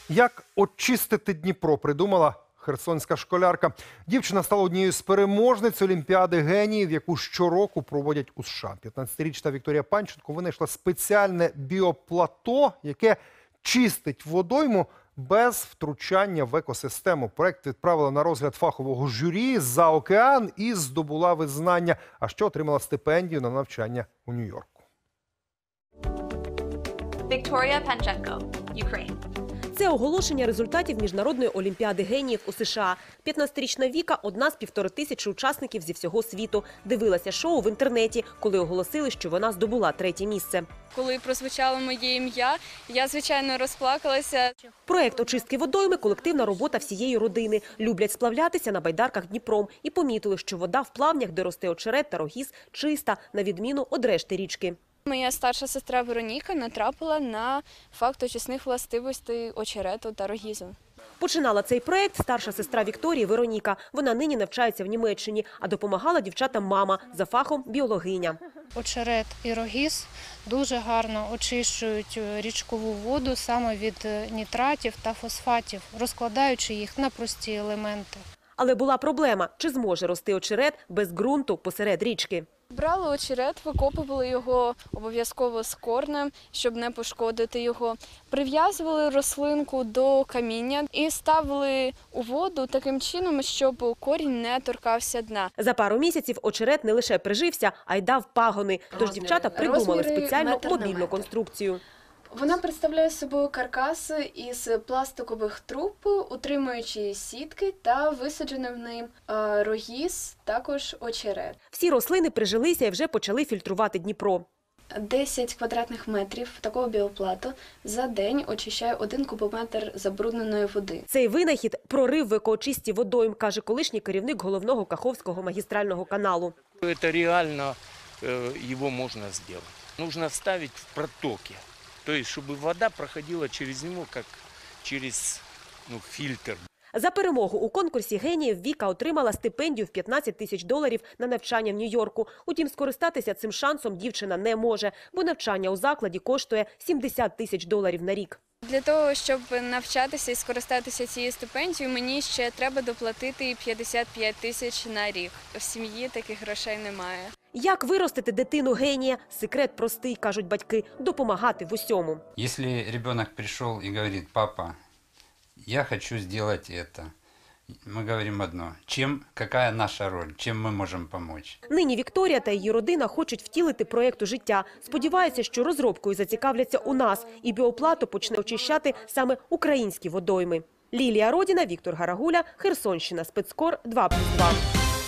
Як очистити Дніпро, придумала херсонська школярка. Дівчина стала однією з переможниць Олімпіади геніїв, яку щороку проводять у США. 15-річна Вікторія Панченко винайшла спеціальне біоплато, яке чистить водойму без втручання в екосистему. Проект відправила на розгляд фахового журі за океан і здобула визнання, а ще отримала стипендію на навчання у Нью-Йорку. Victoria Panchenko, Ukraine. Це оголошення результатів Міжнародної олімпіади геніїв у США. 15-річна Віка – одна з 1500 учасників зі всього світу. Дивилася шоу в інтернеті, коли оголосили, що вона здобула 3-є місце. Коли прозвучало моє ім'я, я, звичайно, розплакалася. Проект очистки водойми – колективна робота всієї родини. Люблять сплавлятися на байдарках Дніпром. І помітили, що вода в плавнях, де росте очерет та рогіз, чиста, на відміну від решти річки. Моя старша сестра Вероніка натрапила на факт очисних властивостей очерету та рогізу. Починала цей проект старша сестра Вікторії Вероніка. Вона нині навчається в Німеччині, а допомагала дівчатам мама, за фахом біологиня. Очерет і рогіз дуже гарно очищують річкову воду саме від нітратів та фосфатів, розкладаючи їх на прості елементи. Але була проблема – чи зможе рости очерет без ґрунту посеред річки? Брали очерет, викопували його обов'язково з корнем, щоб не пошкодити його. Прив'язували рослинку до каміння і ставили у воду таким чином, щоб корінь не торкався дна. За пару місяців очерет не лише прижився, а й дав пагони. Тож дівчата придумали спеціальну мобільну конструкцію. Вона представляє собою каркас із пластикових труб, утримуючи сітки та висаджений в ним рогіз, також очерет. Всі рослини прижилися і вже почали фільтрувати Дніпро. 10 квадратних метрів такого біоплату за день очищає 1 кубометр забрудненої води. Цей винахід – прорив в екоочисті водойм, каже колишній керівник головного Каховського магістрального каналу. Це реально його можна зробити. Потрібно вставити в протоки. То есть, чтобы вода проходила через него, как через фильтр. За перемогу у конкурсі геніїв Віка отримала стипендію в $15 000 на навчання в Нью-Йорку. Утім, скористатися цим шансом дівчина не може, бо навчання у закладі коштує $70 000 на рік. Для того, щоб навчатися і скористатися цією стипендією, мені ще треба доплатити 55 тисяч на рік. В сім'ї таких грошей немає. Як виростити дитину генія? Секрет простий, кажуть батьки – допомагати в усьому. Якщо дитина прийшов і говорить: папа, я хочу зробити це. Ми говоримо одно – яка наша роль, чим ми можемо допомогти. Нині Вікторія та її родина хочуть втілити проєкт у життя. Сподіваються, що розробкою зацікавляться у нас і біоплато почне очищати саме українські водойми. Лілія Родіна, Віктор Гарагуля, Херсонщина, Спецкор 2+2.